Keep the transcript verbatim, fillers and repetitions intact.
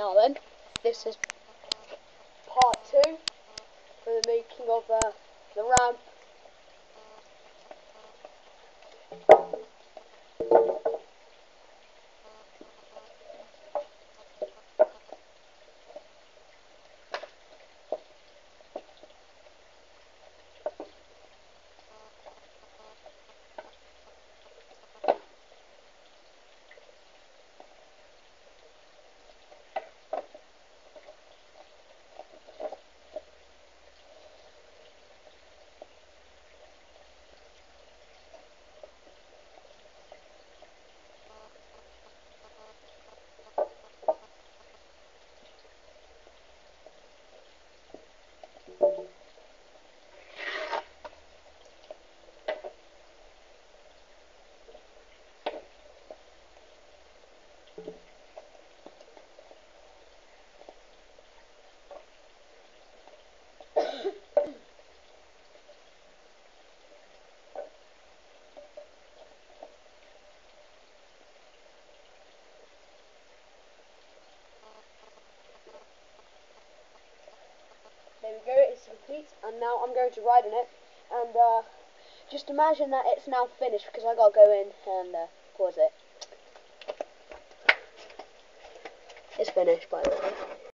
Now then, this is part two for the making of uh, the ramp. There we go, it's complete, and now I'm going to ride on it, and uh, just imagine that it's now finished, because I gotta go in and uh, pause it. It's finished, by the way.